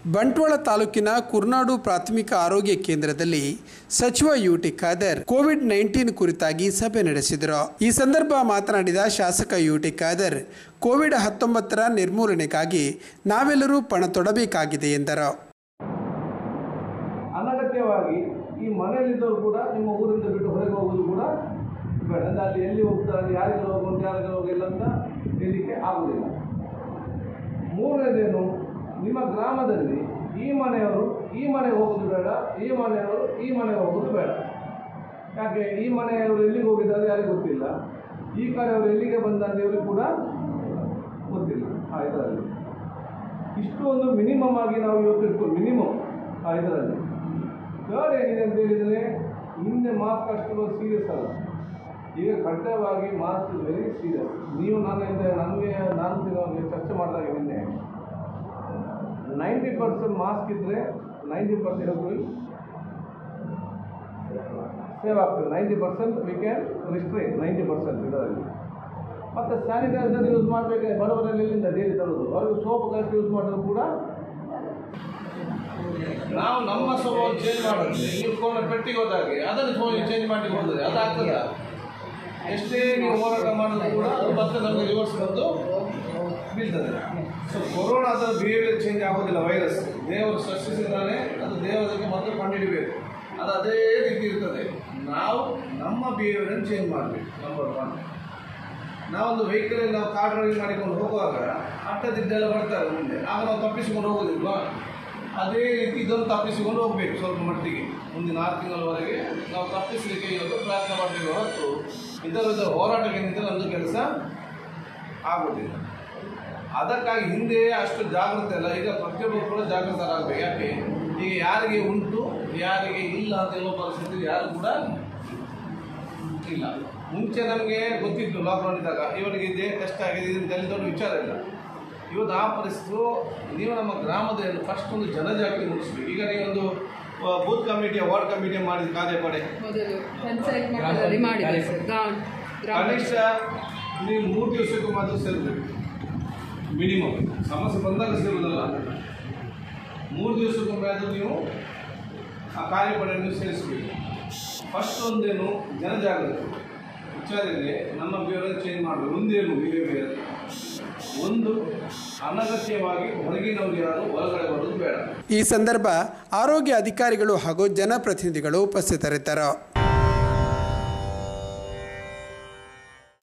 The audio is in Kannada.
ಬಂಟ್ವಾಳ ತಾಲೂಕಿನ ಕುರ್ನಾಡು ಪ್ರಾಥಮಿಕ ಆರೋಗ್ಯ ಕೇಂದ್ರದಲ್ಲಿ ಸಚಿವ ಯುಟಿ ಖಾದರ್ ಕೋವಿಡ್-19 ಕುರಿತಾಗಿ ಸಭೆ ನಡೆಸಿದರು। ಈ ಸಂದರ್ಭ ಮಾತನಾಡಿದ ಶಾಸಕ ಯುಟಿ ಖಾದರ್, ಕೋವಿಡ್-19 ನಿರ್ಮೂಲನೆಗಾಗಿ ನಾವೆಲ್ಲರೂ ಪಣ ತೊಡಬೇಕಾಗಿದೆ ಎಂದರು। ಅನಗತ್ಯವಾಗಿ ಈ ಮನೆಯಲ್ಲಿದ್ದವರು ಕೂಡ ನಿಮ್ಮ ಊರಿಂದ ಬಿಟ್ಟು ಹೊರಗೆ ಹೋಗೋದು ಕೂಡ ಬೇಡ। ಅಲ್ಲಿ ಎಲ್ಲಿ ಹೋಗ್ತಾರೆ, ಯಾರಿಗೆ ಹೋಗುವಂತ ಯಾರಿಗೆ ಹೋಗಿಲ್ಲ ಅಂತ ಹೇಳಲಿಕ್ಕೆ ಆಗುವುದಿಲ್ಲ। ಮೂರನೇದೇನು, ನಿಮ್ಮ ಗ್ರಾಮದಲ್ಲಿ ಈ ಮನೆಯವರು ಈ ಮನೆಗೆ ಹೋಗೋದು ಬೇಡ, ಈ ಮನೆಯವರು ಈ ಮನೆಗೆ ಹೋಗೋದು ಬೇಡ। ಯಾಕೆ ಈ ಮನೆಯವರು ಎಲ್ಲಿಗೆ ಹೋಗಿದ್ದಾರೆ ಯಾರಿಗೆ ಗೊತ್ತಿಲ್ಲ, ಈ ಕಡೆಯವರು ಎಲ್ಲಿಗೆ ಬಂದಂತೆ ಇವರಿಗೆ ಕೂಡ ಗೊತ್ತಿಲ್ಲ। ಇದರಲ್ಲಿ ಇಷ್ಟು ಒಂದು ಮಿನಿಮಮ್ ಆಗಿ ನಾವು ಇವತ್ತು ಇಟ್ಕೊಂಡು ಮಿನಿಮಮ್ ಇದರಲ್ಲಿ ಥರ್ಡ್ ಏನಿದೆ ಅಂತ ಹೇಳಿದರೆ, ಹಿಂದೆ ಮಾಸ್ಕ್ ಅಷ್ಟು ಸೀರಿಯಸ್ ಅಲ್ಲ, ಈಗ ಕಡ್ಡಾಯವಾಗಿ ಮಾಸ್ಕ್ ವೆರಿ ಸೀರಿಯಸ್। ನೀವು ನಾನು ಚರ್ಚೆ ಮಾಡಿದಾಗ ನಿನ್ನೆ 90% ಮಾಸ್ಕ್ ಇದ್ದರೆ 90% ಸೇವ್ ಆಗ್ತದೆ, 90% ವಿ ಕ್ಯಾನ್ ರಿಸ್ಟ್ರೈನ್ 90% ಇದರಲ್ಲಿ। ಮತ್ತು ಸ್ಯಾನಿಟೈಸರ್ ಯೂಸ್ ಮಾಡಬೇಕಾದ್ರೆ ಬಡವರಲ್ಲಿ ಎಲ್ಲಿಂದ ಡೈಲಿ ತರೋದು, ಅವ್ರಿಗೆ ಸೋಪ್ ಕರೆಕ್ಟ್ ಯೂಸ್ ಮಾಡೋದು ಕೂಡ ನಾವು ನಮ್ಮ ಸ್ವಭಾವ ಚೇಂಜ್ ಮಾಡೋದು। ನೀವು ಪೆಟ್ಟಿಗೆ ಹೋದಾಗೆ ಅದನ್ನು ಚೇಂಜ್ ಮಾಡಿ ಹೋದರೆ ಅದಾಗ್ತದೆ। ಎಷ್ಟೇ ನೀವು ಹೋರಾಟ ಮಾಡೋದು ಕೂಡ ಅದು ಮತ್ತೆ ನಮಗೆ ರಿವರ್ಸ್ ಬಂದು ಬೀಳ್ತದೆ। ಸೊ ಕೊರೋನಾದ ಬಿಹೇವಿಯರ್ ಚೇಂಜ್ ಆಗೋದಿಲ್ಲ, ವೈರಸ್ ದೇವರು ಸೃಷ್ಟಿಸಿದ್ದಾನೆ, ಅದು ದೇವರಿಗೆ ಮತ್ತೆ ಕಂಡುಹಿಡಬೇಕು, ಅದು ಅದೇ ರೀತಿ ಇರ್ತದೆ। ನಾವು ನಮ್ಮ ಬಿಹೇವಿಯರನ್ನು ಚೇಂಜ್ ಮಾಡಬೇಕು। ನಂಬರ್ 1, ನಾವೊಂದು ವೆಹಿಕಲಲ್ಲಿ ನಾವು ಕಾರ್ ಡ್ರೈವಿಂಗ್ ಮಾಡಿಕೊಂಡು ಹೋಗುವಾಗ ಅಡ್ಡದಿಡ್ಡೆಲ್ಲ ಬರ್ತಾರೆ ಮುಂದೆ, ಆಗ ನಾವು ತಪ್ಪಿಸಿಕೊಂಡು ಹೋಗೋದಿಲ್ವಾ? ಅದೇ ರೀತಿ ಇದನ್ನು ತಪ್ಪಿಸಿಕೊಂಡು ಹೋಗಬೇಕು ಸ್ವಲ್ಪ ಮಟ್ಟಿಗೆ। ಮುಂದಿನ 6 ತಿಂಗಳವರೆಗೆ ನಾವು ತಪ್ಪಿಸಲಿಕ್ಕೆ ಇವತ್ತು ಪ್ರಯತ್ನ ಮಾಡಬೇಕು ಹೊರತು ಇದರ ಹೋರಾಟಕ್ಕೆ ನಿಂತರೆ ನಮ್ಮದು ಕೆಲಸ ಆಗೋದಿಲ್ಲ। ಅದಕ್ಕಾಗಿ ಹಿಂದೆ ಅಷ್ಟು ಜಾಗೃತಿ ಅಲ್ಲ, ಈಗ ಪ್ರತಿಯೊಬ್ಬರು ಕೂಡ ಜಾಗೃತರಾಗಬೇಕು। ಯಾಕೆ ಈಗ ಯಾರಿಗೆ ಉಂಟು ಯಾರಿಗೆ ಇಲ್ಲ ಅಂತ ಹೇಳುವ ಪರಿಸ್ಥಿತಿ ಯಾರು ಕೂಡ ಇಲ್ಲ। ಮುಂಚೆ ನಮಗೆ ಗೊತ್ತಿತ್ತು ಲಾಕ್ಡೌನ್ ಇದ್ದಾಗ ಇವರಿಗೆ ಇದೇ ಟೆಸ್ಟ್ ಆಗಿದೆ ಇದನ್ನು ದೊಡ್ಡ ವಿಚಾರ ಇಲ್ಲ। ಇವತ್ತು ಆ ಪರಿಸ್ಥಿತಿ ನೀವು ನಮ್ಮ ಗ್ರಾಮದಲ್ಲಿ ಫಸ್ಟ್ ಒಂದು ಜನಜಾಗೃತಿ ಮೂಡಿಸಬೇಕು। ಈಗ ನೀವೊಂದು ಬೂತ್ ಕಮಿಟಿಯ ವಾರ್ಡ್ ಕಮಿಟಿ ಮಾಡಿದ ಕಾರ್ಯಪಡೆ ಕನಿಷ್ಠ ನೀವು 3 ದಿವಸಕ್ಕೂ ಮಾತ್ರ ಸೇರಬೇಕು ಮಿನಿಮಮ್, ಸಮಸ್ಯೆ ಬಂದಾಗ ಸೇರುವುದಲ್ಲ। 3 ದಿವಸಕ್ಕೊಮ್ಮೆ ಅದು ನೀವು ಆ ಕಾರ್ಯಪಡೆಯನ್ನು ಸೇರಿಸಬೇಕು। ಫಸ್ಟ್ ಒಂದೇನು ಜನಜಾಗೃತಿ ವಿಚಾರದಲ್ಲಿ ನಮ್ಮ ಬಿಹೇವಿಯರ್ ಚೇಂಜ್ ಮಾಡಬೇಕು। ಒಂದೇನು ಬಿಹೇವಿಯರ್, ಒಂದು ಅನಗತ್ಯವಾಗಿ ಹೊರಗಿನವರು ಯಾರು ಹೊರಗಡೆ ಬರೋದು ಬೇಡ। ಈ ಸಂದರ್ಭ ಆರೋಗ್ಯ ಅಧಿಕಾರಿಗಳು ಹಾಗೂ ಜನಪ್ರತಿನಿಧಿಗಳು ಉಪಸ್ಥಿತರಿದ್ದರು।